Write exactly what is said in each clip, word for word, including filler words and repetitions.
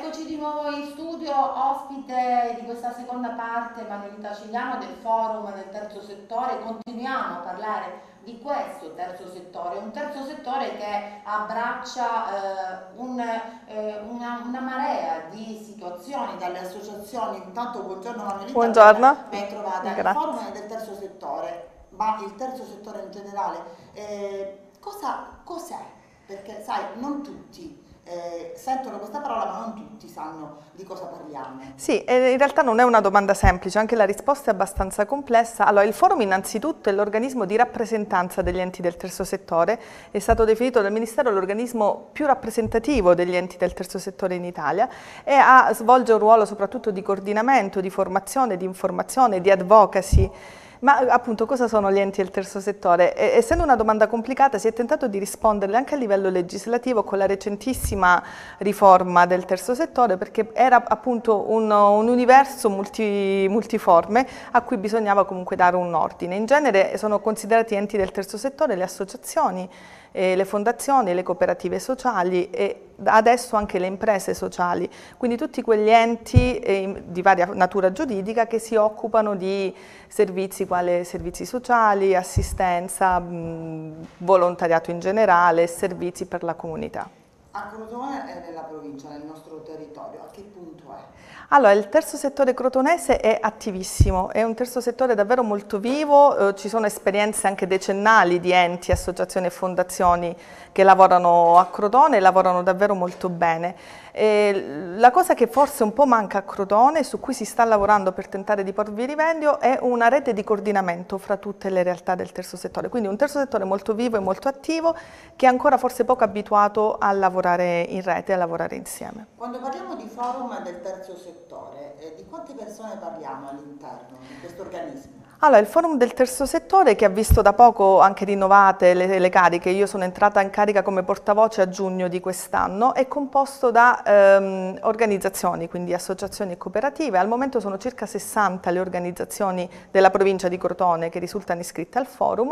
eccoci di nuovo in studio, ospite di questa seconda parte Manuelita Cigliano del forum del terzo settore. Continuiamo a parlare di questo terzo settore, un terzo settore che abbraccia eh, un, eh, una, una marea di situazioni dalle associazioni. Intanto buongiorno Manuelita, buongiorno. ben trovata. Il Grazie. forum è del terzo settore, ma il terzo settore in generale, eh, cosa, cos'è? Perché sai, non tutti Eh, sentono questa parola ma non tutti sanno di cosa parliamo. Sì, in realtà non è una domanda semplice, anche la risposta è abbastanza complessa. Allora, il forum innanzitutto è l'organismo di rappresentanza degli enti del terzo settore, è stato definito dal Ministero l'organismo più rappresentativo degli enti del terzo settore in Italia e ha, svolge un ruolo soprattutto di coordinamento, di formazione, di informazione, di advocacy. Ma appunto cosa sono gli enti del terzo settore? E, essendo una domanda complicata si è tentato di risponderle anche a livello legislativo con la recentissima riforma del terzo settore, perché era appunto un, un universo multi, multiforme a cui bisognava comunque dare un ordine. In genere sono considerati enti del terzo settore le associazioni, eh, le fondazioni, le cooperative sociali e adesso anche le imprese sociali, quindi tutti quegli enti eh, di varia natura giuridica che si occupano di servizi quali servizi sociali, assistenza, mh, volontariato in generale, servizi per la comunità. A Crotone è nella provincia, nel nostro territorio, a che punto è? Allora, il terzo settore crotonese è attivissimo, è un terzo settore davvero molto vivo, eh, ci sono esperienze anche decennali di enti, associazioni e fondazioni che lavorano a Crotone e lavorano davvero molto bene. E la cosa che forse un po' manca a Crotone, su cui si sta lavorando per tentare di porvi rimedio, è una rete di coordinamento fra tutte le realtà del terzo settore, quindi un terzo settore molto vivo e molto attivo che è ancora forse poco abituato a lavorare in rete, a lavorare insieme. Quando parliamo di forum del terzo settore, eh, di quante persone parliamo all'interno di questo organismo? Allora, il forum del terzo settore, che ha visto da poco anche rinnovate le, le cariche, io sono entrata in carica come portavoce a giugno di quest'anno, è composto da ehm, organizzazioni, quindi associazioni e cooperative. Al momento sono circa sessanta le organizzazioni della provincia di Crotone che risultano iscritte al forum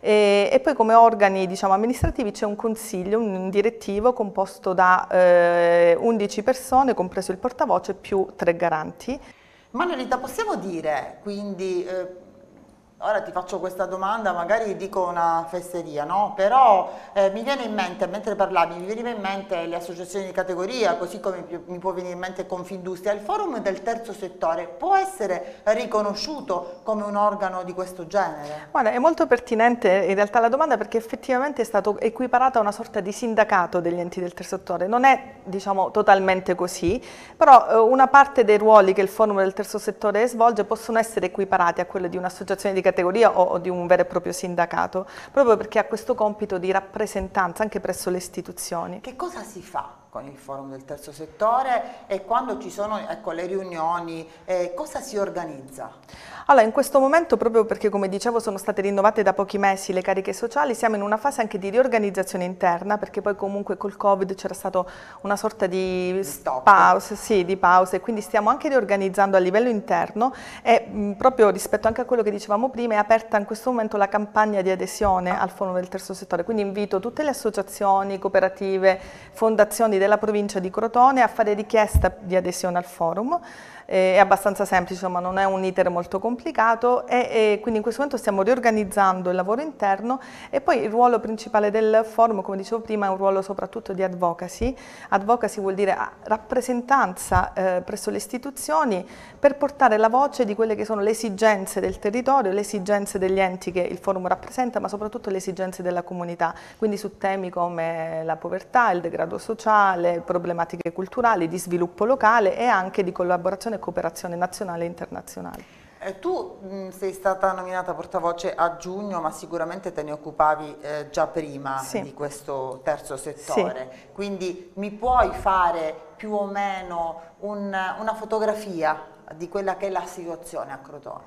e, e poi come organi, diciamo, amministrativi c'è un consiglio, un direttivo composto da eh, undici persone, compreso il portavoce, più tre garanti. Manuelita, possiamo dire quindi... Eh, ora ti faccio questa domanda, magari dico una fesseria, no? Però eh, mi viene in mente, mentre parlavi, mi veniva in mente le associazioni di categoria, così come mi può venire in mente Confindustria. Il forum del terzo settore può essere riconosciuto come un organo di questo genere? Guarda, è molto pertinente in realtà la domanda perché effettivamente è stato equiparato a una sorta di sindacato degli enti del terzo settore. Non è, diciamo, totalmente così, però eh, una parte dei ruoli che il forum del terzo settore svolge possono essere equiparati a quello di un'associazione di categoria o, o di un vero e proprio sindacato, proprio perché ha questo compito di rappresentanza anche presso le istituzioni. Che cosa si fa con il forum del terzo settore e quando ci sono, ecco, le riunioni, eh, cosa si organizza? Allora, in questo momento, proprio perché come dicevo sono state rinnovate da pochi mesi le cariche sociali, siamo in una fase anche di riorganizzazione interna, perché poi comunque col Covid c'era stata una sorta di pause, sì, di pause, e quindi stiamo anche riorganizzando a livello interno e mh, proprio rispetto anche a quello che dicevamo prima è aperta in questo momento la campagna di adesione al forum del terzo settore, quindi invito tutte le associazioni, cooperative, fondazioni della provincia di Crotone a fare richiesta di adesione al forum. È abbastanza semplice, insomma, non è un iter molto complicato e, e quindi in questo momento stiamo riorganizzando il lavoro interno e poi il ruolo principale del forum, come dicevo prima, è un ruolo soprattutto di advocacy. Advocacy vuol dire rappresentanza eh, presso le istituzioni per portare la voce di quelle che sono le esigenze del territorio, le esigenze degli enti che il forum rappresenta, ma soprattutto le esigenze della comunità, quindi su temi come la povertà, il degrado sociale, problematiche culturali, di sviluppo locale e anche di collaborazione e cooperazione nazionale e internazionale. Eh, tu mh, sei stata nominata portavoce a giugno, ma sicuramente te ne occupavi eh, già prima sì. di questo terzo settore, sì. Quindi mi puoi fare più o meno un, una fotografia di quella che è la situazione a Crotone?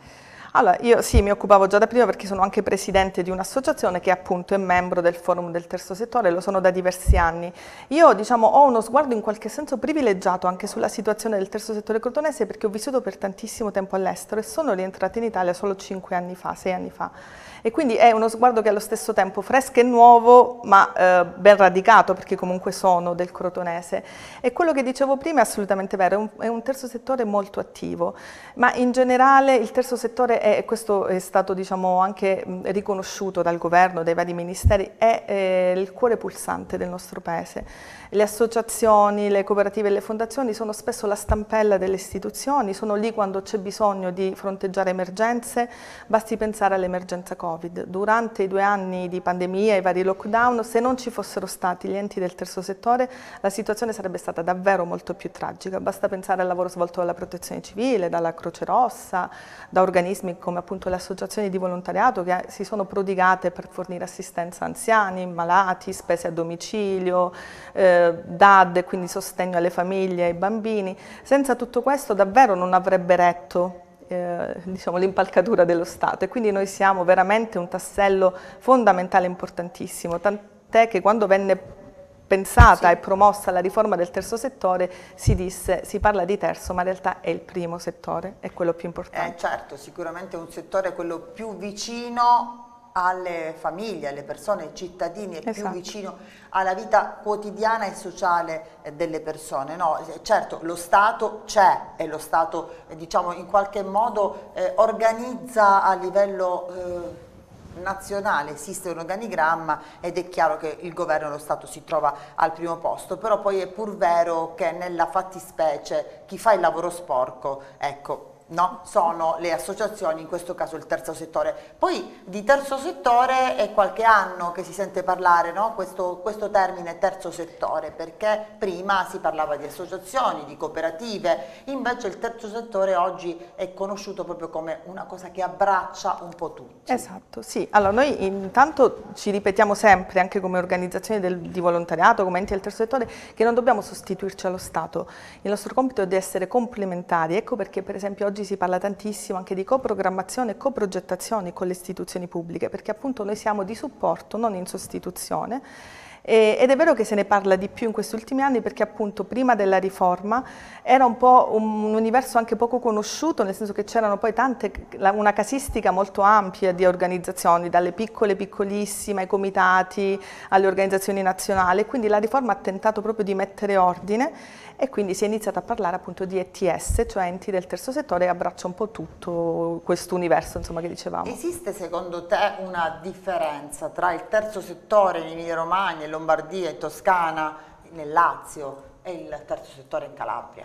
Allora, io sì, mi occupavo già da prima perché sono anche presidente di un'associazione che appunto è membro del Forum del Terzo Settore, lo sono da diversi anni. Io diciamo ho uno sguardo in qualche senso privilegiato anche sulla situazione del terzo settore crotonese perché ho vissuto per tantissimo tempo all'estero e sono rientrata in Italia solo cinque anni fa, sei anni fa. E quindi è uno sguardo che è allo stesso tempo fresco e nuovo, ma eh, ben radicato, perché comunque sono del crotonese. E quello che dicevo prima è assolutamente vero, è un, è un terzo settore molto attivo, ma in generale il terzo settore, è, e questo è stato diciamo, anche riconosciuto dal governo, dai vari ministeri, è eh, il cuore pulsante del nostro paese. Le associazioni, le cooperative e le fondazioni sono spesso la stampella delle istituzioni, sono lì quando c'è bisogno di fronteggiare emergenze, basti pensare all'emergenza Covid. Durante i due anni di pandemia e i vari lockdown, se non ci fossero stati gli enti del terzo settore, la situazione sarebbe stata davvero molto più tragica. Basta pensare al lavoro svolto dalla Protezione Civile, dalla Croce Rossa, da organismi come appunto le associazioni di volontariato che si sono prodigate per fornire assistenza a anziani, malati, spese a domicilio, eh, D A D, quindi sostegno alle famiglie e ai bambini. Senza tutto questo davvero non avrebbe retto eh, diciamo, l'impalcatura dello Stato e quindi noi siamo veramente un tassello fondamentale importantissimo, tant'è che quando venne pensata sì. e promossa la riforma del terzo settore si disse, si parla di terzo ma in realtà è il primo settore, è quello più importante. Eh, certo, sicuramente è un settore quello più vicino alle famiglie, alle persone, ai cittadini, è esatto. più vicino alla vita quotidiana e sociale delle persone. No, certo, lo Stato c'è e lo Stato eh, diciamo in qualche modo eh, organizza a livello eh, nazionale, esiste un organigramma ed è chiaro che il governo e lo Stato si trova al primo posto, però poi è pur vero che nella fattispecie chi fa il lavoro sporco, ecco, no? Sono le associazioni, in questo caso il terzo settore. Poi di terzo settore è qualche anno che si sente parlare, no? questo, questo termine terzo settore, perché prima si parlava di associazioni, di cooperative, invece il terzo settore oggi è conosciuto proprio come una cosa che abbraccia un po' tutti. Esatto, sì. Allora noi intanto ci ripetiamo sempre, anche come organizzazioni del, di volontariato, come enti del terzo settore, che non dobbiamo sostituirci allo Stato. Il nostro compito è di essere complementari, ecco perché per esempio oggi si parla tantissimo anche di coprogrammazione e coprogettazione con le istituzioni pubbliche, perché appunto noi siamo di supporto, non in sostituzione. E, ed è vero che se ne parla di più in questi ultimi anni perché appunto prima della riforma era un po' un universo anche poco conosciuto, nel senso che c'erano poi tante, una casistica molto ampia di organizzazioni, dalle piccole piccolissime ai comitati, alle organizzazioni nazionali, quindi la riforma ha tentato proprio di mettere ordine e quindi si è iniziato a parlare appunto di E T S, cioè enti del terzo settore, che abbraccia un po' tutto questo universo insomma che dicevamo. Esiste secondo te una differenza tra il terzo settore in Emilia-Romagna, in Lombardia, in Toscana, nel Lazio e il terzo settore in Calabria?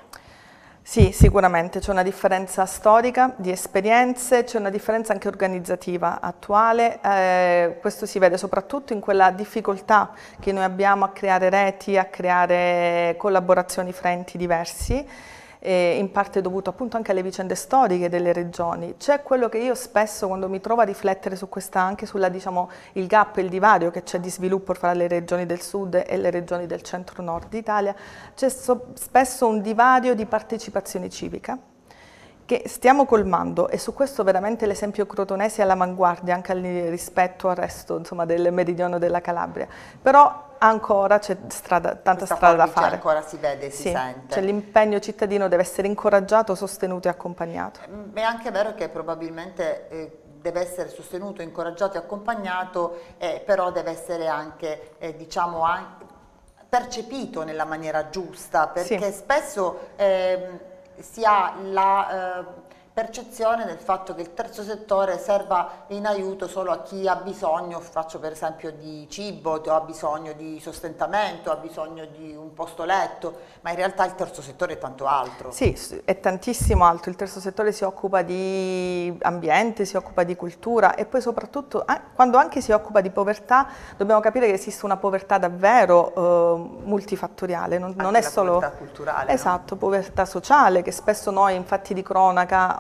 Sì, sicuramente c'è una differenza storica, di esperienze, c'è una differenza anche organizzativa attuale, eh, questo si vede soprattutto in quella difficoltà che noi abbiamo a creare reti, a creare collaborazioni fra enti diversi, eh, in parte dovuto appunto anche alle vicende storiche delle regioni. C'è quello che io spesso quando mi trovo a riflettere su questa, anche sulla diciamo il gap, il divario che c'è di sviluppo fra le regioni del sud e le regioni del centro-nord d'Italia, c'è so, spesso un divario di partecipazione civica che stiamo colmando e su questo veramente l'esempio crotonese è all'avanguardia anche rispetto al resto insomma, del meridione della Calabria, però ancora c'è strada, tanta Questa strada da fare. Ancora si vede, si sì, sente. Cioè l'impegno cittadino deve essere incoraggiato, sostenuto e accompagnato. È anche vero che probabilmente eh, deve essere sostenuto, incoraggiato e accompagnato, eh, però deve essere anche, eh, diciamo, anche percepito nella maniera giusta, perché sì. spesso eh, si ha la eh, percezione del fatto che il terzo settore serva in aiuto solo a chi ha bisogno, faccio per esempio di cibo, o ha bisogno di sostentamento, ha bisogno di un posto letto, ma in realtà il terzo settore è tanto altro. Sì, è tantissimo altro, il terzo settore si occupa di ambiente, si occupa di cultura e poi soprattutto quando anche si occupa di povertà dobbiamo capire che esiste una povertà davvero eh, multifattoriale, non, non è solo povertà culturale. Esatto, no? povertà sociale che spesso noi in fatti di cronaca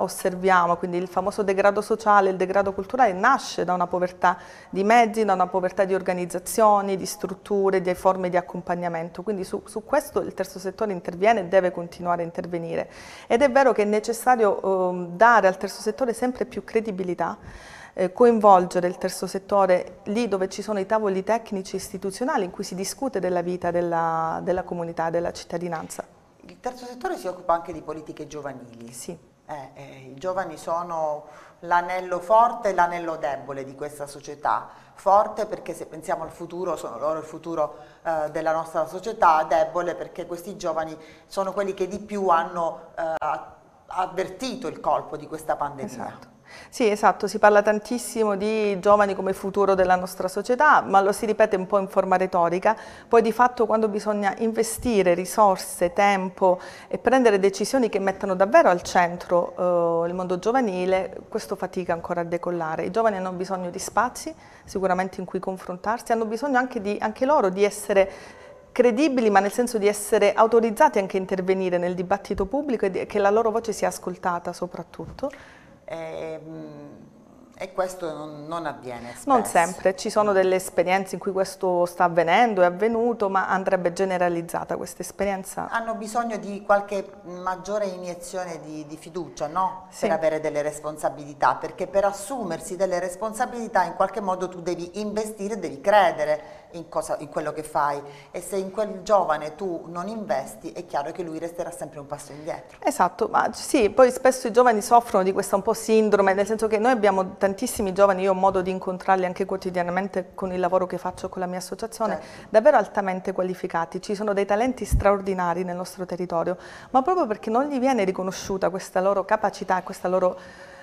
osserviamo, quindi il famoso degrado sociale, il degrado culturale nasce da una povertà di mezzi, da una povertà di organizzazioni, di strutture, di forme di accompagnamento, quindi su, su questo il terzo settore interviene e deve continuare a intervenire ed è vero che è necessario eh, dare al terzo settore sempre più credibilità, eh, coinvolgere il terzo settore lì dove ci sono i tavoli tecnici istituzionali in cui si discute della vita della, della comunità, della cittadinanza. Il terzo settore si occupa anche di politiche giovanili. Sì. Eh, eh, I giovani sono l'anello forte e l'anello debole di questa società. Forte perché se pensiamo al futuro, sono loro il futuro eh, della nostra società, debole perché questi giovani sono quelli che di più hanno eh, avvertito il colpo di questa pandemia. Esatto. Sì, esatto, si parla tantissimo di giovani come futuro della nostra società, ma lo si ripete un po' in forma retorica, poi di fatto quando bisogna investire risorse, tempo e prendere decisioni che mettano davvero al centro eh, il mondo giovanile, questo fatica ancora a decollare. I giovani hanno bisogno di spazi, sicuramente in cui confrontarsi, hanno bisogno anche, di, anche loro di essere credibili, ma nel senso di essere autorizzati anche a intervenire nel dibattito pubblico e di, che la loro voce sia ascoltata soprattutto. E, e questo non, non avviene spesso. Non sempre, ci sono delle esperienze in cui questo sta avvenendo, è avvenuto, ma andrebbe generalizzata questa esperienza. Hanno bisogno di qualche maggiore iniezione di, di fiducia, no? Sì. Per avere delle responsabilità, perché per assumersi delle responsabilità in qualche modo tu devi investire, devi credere in, cosa, in quello che fai, e se in quel giovane tu non investi è chiaro che lui resterà sempre un passo indietro. Esatto, ma sì, poi spesso i giovani soffrono di questa un po' sindrome, nel senso che noi abbiamo tantissimi giovani, io ho modo di incontrarli anche quotidianamente con il lavoro che faccio con la mia associazione, certo, davvero altamente qualificati, ci sono dei talenti straordinari nel nostro territorio, ma proprio perché non gli viene riconosciuta questa loro capacità, questa loro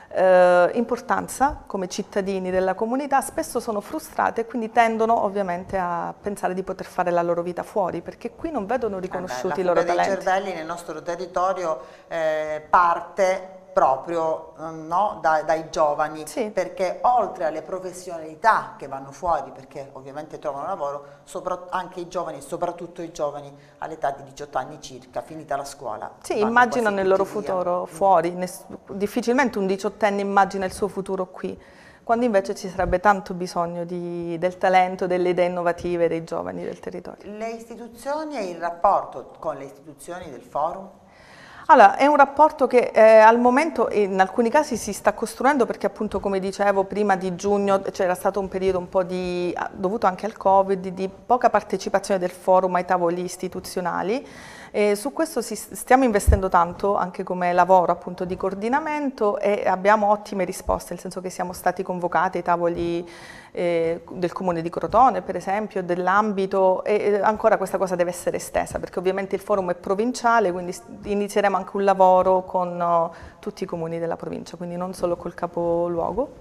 eh, importanza come cittadini della comunità, spesso sono frustrati e quindi tendono ovviamente a pensare di poter fare la loro vita fuori, perché qui non vedono riconosciuti eh beh, i loro talenti. La fuga dei cervelli nel nostro territorio eh, parte proprio no, da, dai giovani, sì, perché oltre alle professionalità che vanno fuori, perché ovviamente trovano lavoro, anche i giovani, soprattutto i giovani all'età di diciotto anni circa, finita la scuola. Sì, immaginano il loro futuro fuori, Ness difficilmente un diciottenne immagina il suo futuro qui, quando invece ci sarebbe tanto bisogno di, del talento, delle idee innovative dei giovani del territorio. Le istituzioni e il rapporto con le istituzioni del forum? Allora, è un rapporto che eh, al momento in alcuni casi si sta costruendo perché appunto, come dicevo, prima di giugno c'era stato un periodo un po' di, dovuto anche al Covid, di poca partecipazione del forum ai tavoli istituzionali. E su questo si, stiamo investendo tanto anche come lavoro appunto di coordinamento e abbiamo ottime risposte, nel senso che siamo stati convocati ai tavoli eh, del Comune di Crotone per esempio, dell'ambito, e ancora questa cosa deve essere estesa perché ovviamente il forum è provinciale, quindi inizieremo anche un lavoro con uh, tutti i comuni della provincia, quindi non solo col capoluogo.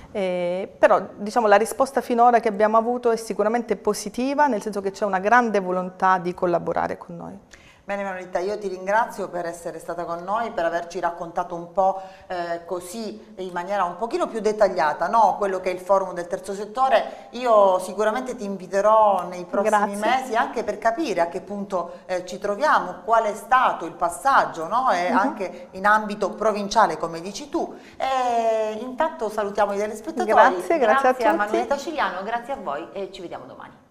Eh, però diciamo la risposta finora che abbiamo avuto è sicuramente positiva, nel senso che c'è una grande volontà di collaborare con noi. Bene Manuelita, io ti ringrazio per essere stata con noi, per averci raccontato un po' eh, così in maniera un pochino più dettagliata, no? Quello che è il forum del terzo settore. Io sicuramente ti inviterò nei prossimi Grazie. mesi anche per capire a che punto eh, ci troviamo, qual è stato il passaggio, no? E uh-huh. anche in ambito provinciale come dici tu. E intanto salutiamo i telespettatori. Grazie, grazie, grazie a, a Manuelita Ciliano, grazie a voi e ci vediamo domani.